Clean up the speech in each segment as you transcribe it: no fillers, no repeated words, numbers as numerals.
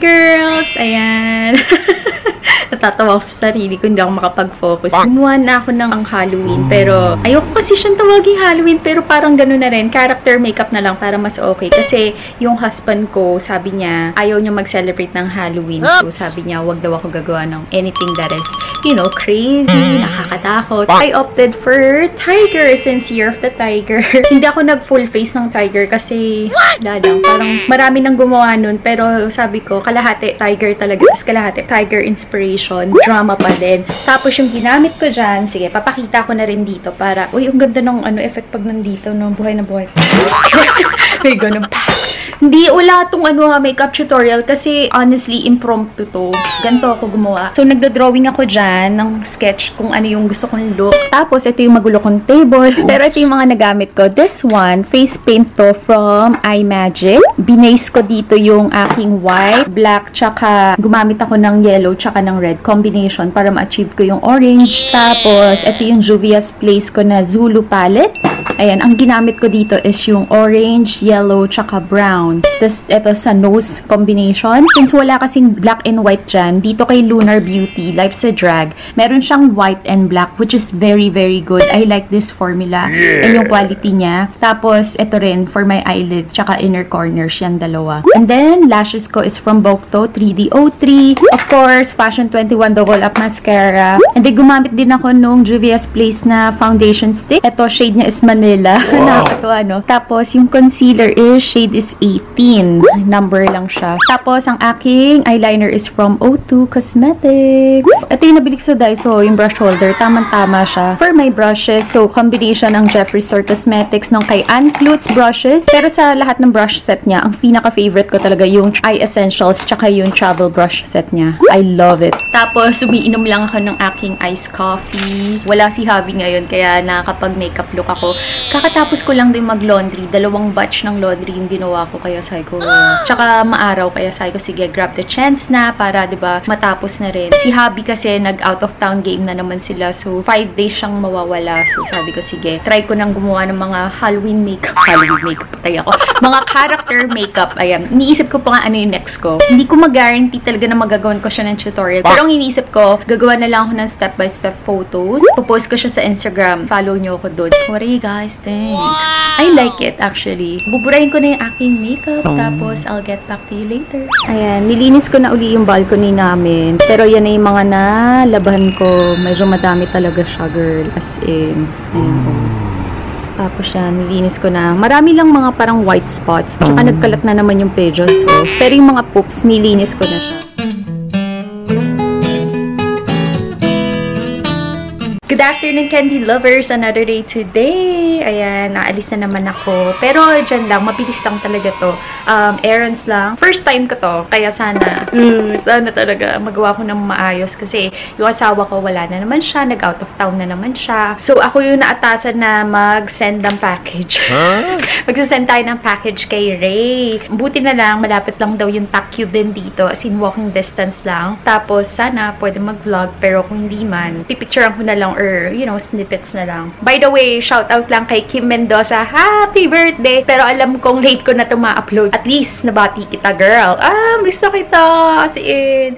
girls! Ayan. Natatawa ako sa sarili ko, hindi ako makapag-focus. Gumawa na ako ng Halloween, pero ayoko kasi siyang tawaging Halloween, pero parang gano'n na rin. Character makeup na lang para mas okay. Kasi yung husband ko, sabi niya, ayaw niya mag-celebrate ng Halloween. So sabi niya, wag daw ako gagawa ng anything that is, you know, crazy, nakakatakot. I opted for tiger since Year of the Tiger. Hindi ako nag-full face ng tiger kasi, dadang, parang marami nang gumawa nun. Pero sabi ko, kalahati tiger talaga. Tapos kalahati tiger inspiration. Drama pa din. Tapos yung ginamit ko dyan, sige, papakita ko na rin dito para, uy, ang ganda ng effect pag nandito, no? Buhay na buhay. May ganun pa. Hindi, wala tong makeup tutorial kasi honestly, impromptu to. Ganito ako gumawa. So, nagdo-drawing ako dyan ng sketch kung ano yung gusto kong look. Tapos, ito yung magulo kong table. Pero ito yung mga nagamit ko. This one, face paint to from iMagic. Binase ko dito yung aking white, black, tsaka gumamit ako ng yellow, tsaka ng red combination para ma-achieve ko yung orange. Tapos, ito yung Juvia's Place ko na Zulu palette. Ayan, ang ginamit ko dito is yung orange, yellow, tsaka brown. Tapos, ito sa nose combination. Since wala kasing black and white dyan, dito kay Lunar Beauty, Life's a Drag, meron siyang white and black, which is very, very good. I like this formula. And yung quality niya. Tapos, ito rin for my eyelids, tsaka inner corners, yan dalawa. And then, lashes ko is from Bokto, 3D03. Of course, Fashion 21 Double Up Mascara. And then, gumamit din ako nung Juvia's Place na foundation stick. Ito, shade niya is Manila. Wow. Nakakatuwa, no? Tapos, yung concealer is, shade is 18. Number lang siya. Tapos, ang aking eyeliner is from O2 Cosmetics. Ito yung nabili ko sa Daiso, yung brush holder. Tamang-tama siya. For my brushes, so, combination ng Jeffree Star Cosmetics nung kay Ann Klutz brushes. Pero sa lahat ng brush set niya, ang pinaka-favorite ko talaga yung Eye Essentials tsaka yung travel brush set niya. I love it. Tapos, umiinom lang ako ng aking iced coffee. Wala si Javi ngayon, kaya nakakapag-makeup look ako. Kakatapos ko lang din mag-laundry. 2 batch ng laundry yung ginawa ko, kaya sabi ko, tsaka maaraw, kaya sabi ko, sige, grab the chance na para, 'di ba, matapos na rin. Si Javi kasi nag-out of town game na naman sila, so 5 days siyang mawawala. So sabi ko, sige, try ko nang gumawa ng mga Halloween makeup. Halloween makeup, patay ako. Mga character makeup, ayan. Iniisip ko pa nga ano yung next ko. Hindi ko mag-guarantee talaga na magagawan ko siya ng tutorial. Pero ang iniisip ko, gagawa na lang ako ng step-by-step photos. Popost ko siya sa Instagram. Follow nyo ako doon. What do you guys think? I like it, actually. Buburahin ko na yung aking makeup, tapos I'll get back to you later. Ayan, nilinis ko na uli yung balcony namin. Pero yan na yung mga nalabahan ko. Medyo madami talaga siya, girl. As in, ayan po. Tapos yan, nilinis ko na. Marami lang mga parang white spots. Tsaka nagkalat na naman yung pigeons. So, pero yung mga poops, nilinis ko na siya. Good afternoon, candy lovers! Another day today. Ayan, naalis na naman ako. Pero dyan lang, mabilis lang talaga to. Errands lang. First time ko to. Kaya sana talaga magawa ko ng maayos. Kasi yung asawa ko wala na naman siya. Nag-out of town na naman siya. So ako yung naatasan na mag-send ng package. Magsasend tayo ng package kay Ray. Buti na lang, malapit lang daw yung Tacube din dito. As in, walking distance lang. Tapos sana pwede mag-vlog. Pero kung hindi man, pipicturean ko na lang or, you know, snippets na lang. By the way, shout out lang kay Kim Mendoza. Happy birthday! Pero alam kong late ko na ito ma-upload. At least, nabati kita, girl. Miss na kita. As in.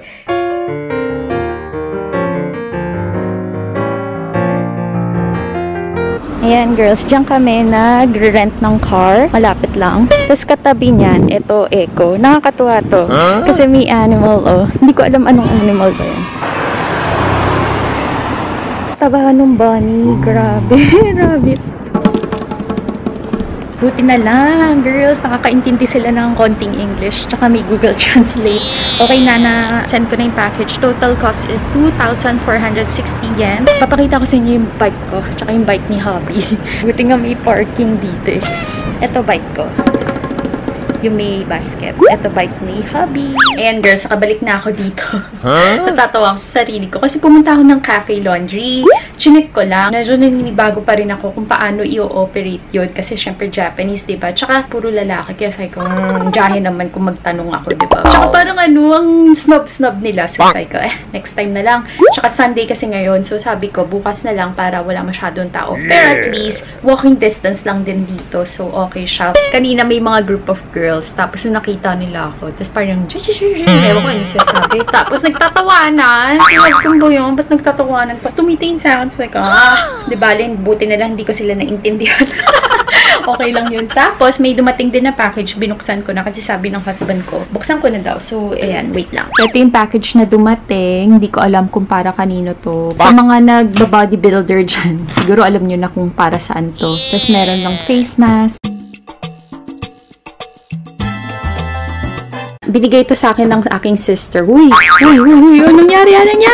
Ayan, girls. Diyan kami nag-rent ng car. Malapit lang. Tapos katabi niyan, ito, Echo. Nakakatuwa to. Kasi may animal, oh. Hindi ko alam anong animal ba yan. Tabahan ng bunny. Grabe. Rabbit. Buti na lang, girls. Nakakaintindi sila ng konting English. Tsaka may Google Translate. Okay na, send ko na yung package. Total cost is 2,460 yen. Papakita ko sa inyo yung bike ko. Tsaka yung bike ni Hobby. Buti nga may parking dito eh. Ito bike ko. Yung may basket. Ito bike ni Hubby. Ayan, girls, nakabalik na ako dito. Natatawa ako sa sarili ko. Kasi pumunta ako ng Cafe Laundry. Chinik ko lang. Medyo naninibago pa rin ako kung paano i-operate yun. Kasi syempre Japanese, diba? Tsaka puro lalaki. Kaya sabi ko, jahe naman kung magtanong ako, diba? Tsaka parang ang snob-snob nila. So sabi ko, next time na lang. Tsaka Sunday kasi ngayon. So sabi ko, bukas na lang para wala masyadong tao. Pero at least, walking distance lang din dito. So okay siya. Kanina may mga group of girls girls. Tapos nakita nila ako. Tapos parang, ewan ko yung sinasabi. Tapos nagtatawanan. Nagtong ba yun? Ba't nagtatawanan? Tapos tumitingin sa akin. Like, di ba, buti na lang hindi ko sila naintindihan. Okay lang yun. Tapos, may dumating din na package. Binuksan ko na kasi sabi ng husband ko, buksan ko na daw. So, ayan, wait lang. Ito yung package na dumating. Hindi ko alam kung para kanino to. Sa mga nag-bodybuilder dyan, siguro alam nyo na kung para saan to. Tapos, meron lang face mask. Binigay ito sa akin ng aking sister. Uy, anong nangyari?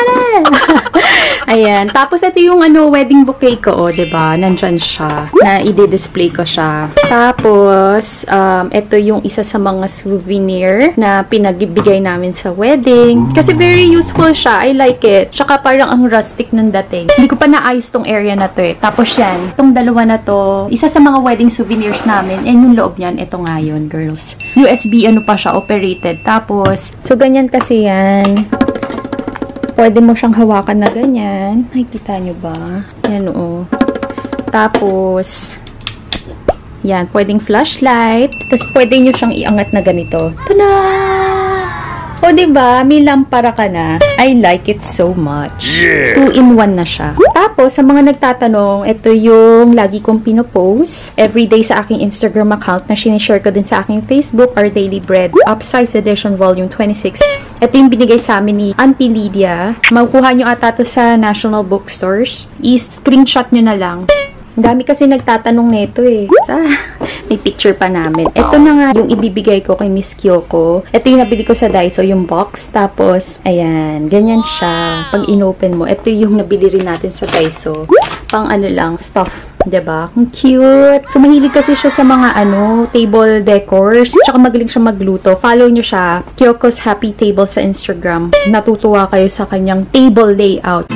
Ayan. Tapos, ito yung wedding bouquet ko, diba? Nandyan siya. Na i-display ko siya. Tapos, ito yung isa sa mga souvenir na pinagbigay namin sa wedding. Kasi very useful siya. I like it. Tsaka parang ang rustic nung dating. Hindi ko pa naayos tong area na to eh. Tapos yan, itong dalawa na to, isa sa mga wedding souvenirs namin. And yung loob niyan, ito nga yun, girls. USB, pa siya, operated. Tapos, so ganyan kasi yan. Pwede mo siyang hawakan na ganyan. Ay, kita nyo ba? Yan, oo. Tapos, yan, pwedeng flashlight. Tapos, pwede nyo siyang iangat na ganito. Tada! O, diba? May lampara ka na. I like it so much. 2-in-1 na siya. Tapos, sa mga nagtatanong, ito yung lagi kong pinopost everyday sa aking Instagram account na sinishare ko din sa aking Facebook, Our Daily Bread, Upsize Edition Volume 26. Ito yung binigay sa amin ni Auntie Lydia. Makukuha nyo ata to sa National Bookstores. I-screenshot nyo na lang. Ang dami kasi nagtatanong nito eh. May picture pa namin. Ito na nga yung ibibigay ko kay Miss Kyoko. Ito yung nabili ko sa Daiso, yung box. Tapos, ayan, ganyan siya. Pag inopen mo, ito yung nabili rin natin sa Daiso. Pang lang, stuff. Diba? Ang cute. So, mahilig kasi siya sa mga table decors. Tsaka magaling siya magluto. Follow nyo siya. Kyoko's Happy Table sa Instagram. Natutuwa kayo sa kanyang table layout.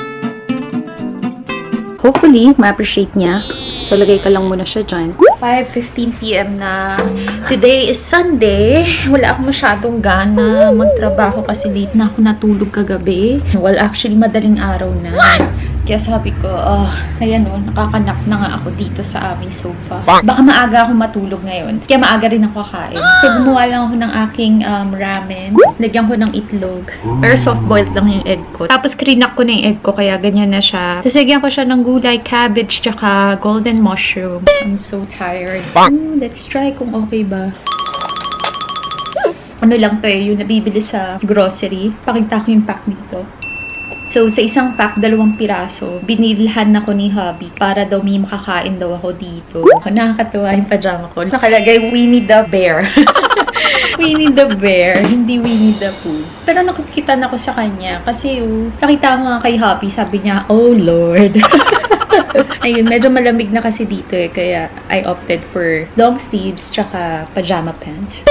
Hopefully, ma-appreciate niya. So, lagay ka lang muna siya dyan. 5:15 PM na. Today is Sunday. Wala akong masyadong gana magtrabaho kasi late na ako natulog kagabi. Well, actually, madaling araw na. Kaya sabi ko, ayan nakakanak na nga ako dito sa aming sofa. Baka maaga ako matulog ngayon. Kaya maaga rin ako kakain. So, gumawa lang ako ng aking ramen. Lagyan ko ng itlog. Pero soft-boiled lang yung egg ko. Tapos, krinak ko na yung egg ko, kaya ganyan na siya. Tapos, lagyan ko siya ng gulay, cabbage, tsaka golden mushroom. I'm so tired. Let's try kung okay ba. Ano lang to yung nabibili sa grocery. Pakita ko yung pack dito. So, sa isang pack, 2 piraso. Binilhan ako ni hubby para daw may makakain daw ako dito. Nakakatuwa yung pajama ko. Nakalagay, Winnie the Bear. Winnie the Bear, hindi Winnie the Pooh. Pero nakikita na ko sa kanya kasi nakita ko nga kay hubby, sabi niya, oh Lord. Ayun, medyo malamig na kasi dito eh, kaya I opted for long sleeves tsaka pajama pants.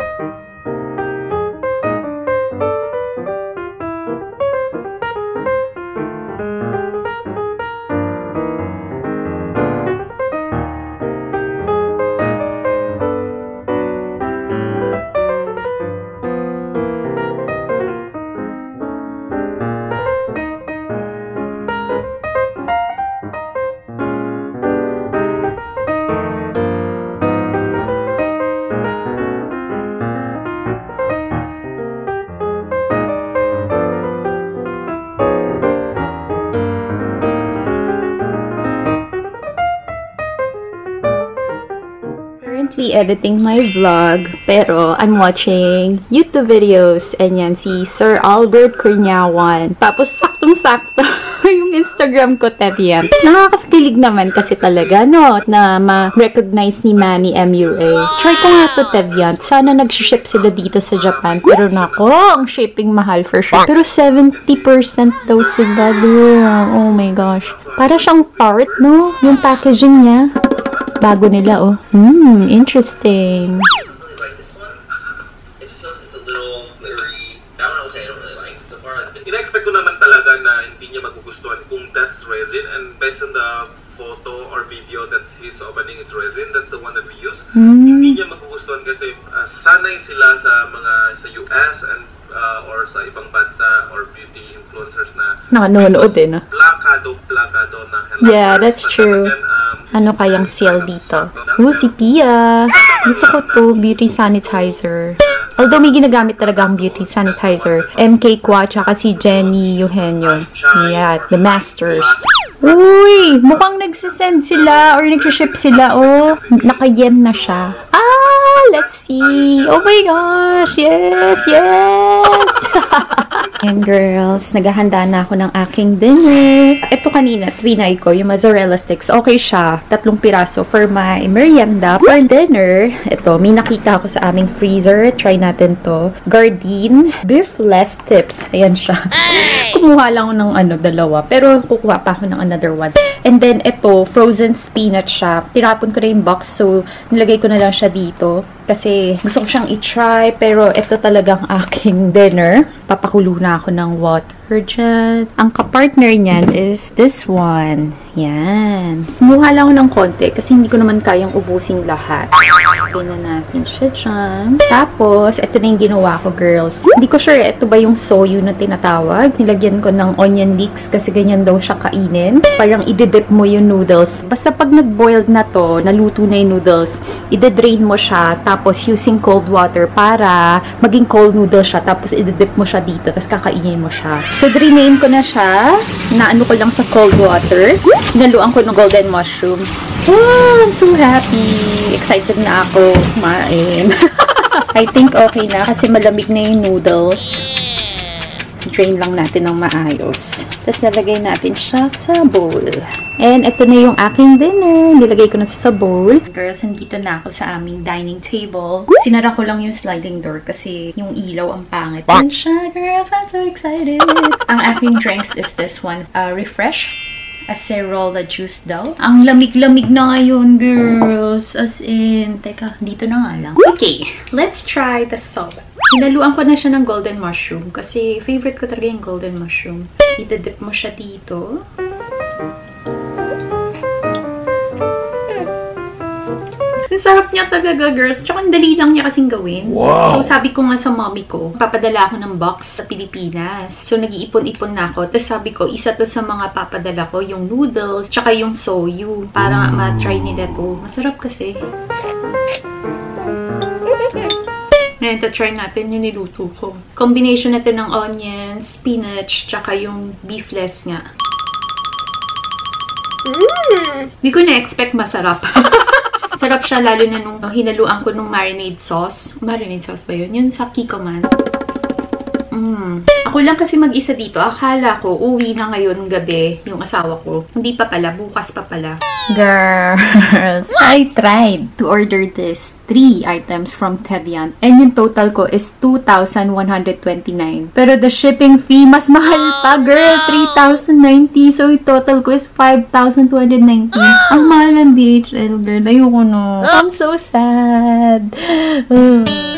Editing my vlog, pero I'm watching YouTube videos. And yan, si Sir Albert Cunyawan. Tapos, saktong-sakto yung Instagram ko, Tevian. Nakakakilig naman kasi talaga, no? Na ma-recognize ni Manny MUA. Try ko nga to, Tevian. Sana nag-ship sila dito sa Japan. Pero nako, ang shipping mahal for sure. Pero 70% daw sila doon. Oh my gosh. Para siyang part, no? Yung packaging niya. Bago nila, oh. Interesting. In-expect ko naman talaga na hindi niya magugustuhan kung that's resin, and based on the photo or video that he's opening is resin, that's the one that we use. Hindi niya magugustuhan kasi sanay sila sa US and or sa ibang bansa or beauty influencers na nakanonood din, plakado na yeah, that's true. Again, Ano kayang sale dito? Si Pia. Gusto ko to, beauty sanitizer. Although may ginagamit talaga ang beauty sanitizer. MK Kwa, tsaka si Jenny Eugenio. Yeah, the masters. Uy! Mukhang nagsisend sila or nagsiship sila. Oh, naka-yen na siya. Let's see. Oh my gosh! Yes! And girls, naghahanda na ako ng aking dinner. Ito kanina, trinay ko, yung mozzarella sticks. Okay siya. 3 piraso for my merienda. For dinner, ito, may nakita ako sa aming freezer. Try natin to. Gardein beef less tips. Ayan siya. Kumuha lang ako ng 2. Pero kukuha pa ako ng another one. And then, ito, frozen spinach siya. Tinapon ko na yung box. So, nilagay ko na lang siya dito. Kasi gusto ko siyang i-try. Pero ito talagang aking dinner. Papakulo na ako ng water dyan. Ang kapartner niyan is this one. Yan. Kumuha lang ako ng konti kasi hindi ko naman kayang ubusin lahat. Lagyan na natin siya dyan. Tapos, ito na yung ginawa ko, girls. Hindi ko sure, ito ba yung soyu na tinatawag? Nilagyan ko ng onion leeks kasi ganyan daw siya kainin. Parang ididip mo yung noodles. Basta pag nag-boiled na to, naluto na yung noodles, ide-drain mo siya, tapos using cold water para maging cold noodles siya, tapos ididip mo siya dito, tapos kakainin mo siya. So, drainain ko na siya. Naano ko lang sa cold water. Naluan ko ng golden mushroom. Oh, I'm so happy. Excited na ako kumain. I think okay na kasi malamig na yung noodles. Drain lang natin ng maayos. Tapos nalagay natin siya sa bowl. And ito na yung aking dinner. Nilagay ko na sa bowl. Girls, nandito na ako sa aming dining table. Sinara ko lang yung sliding door kasi yung ilaw ang pangit. Yan siya, girls. I'm so excited. Ang aking drinks is this one. Refresh. Acerola juice daw. Ang lamig-lamig na ngayon, girls. As in, teka, dito na nga lang. Okay, let's try the soba. Hinaluan ko na siya ng golden mushroom kasi favorite ko talaga yung golden mushroom. Itadip mo siya dito. Sarap niya talaga, girls. Tsaka ang dali lang niya kasing gawin. Wow. So, sabi ko nga sa mommy ko, papadala ako ng box sa Pilipinas. So, nag-iipon-ipon na ako. Tapos sabi ko, isa to sa mga papadala ko, yung noodles, tsaka yung soyu. Para ma-try nila to. Masarap kasi. Ngayon, try natin yung niluto ko. Combination natin ng onions, spinach, tsaka yung beefless nga. Hindi ko na-expect masarap. Sarap siya lalo na nung hinaluan ko nung marinade sauce. Marinade sauce ba yun? Yun sa Kikkoman. Ako lang kasi mag-isa dito. Akala ko, uwi na ngayon gabi yung asawa ko. Hindi pa pala. Bukas pa pala. Girls, I tried to order this 3 items from Tevian. And yung total ko is 2,129. Pero the shipping fee, mas mahal pa, girl. 3,090. So, yung total ko is 5,219. Ang mahal ng DHL, girl. Ayoko no. I'm so sad.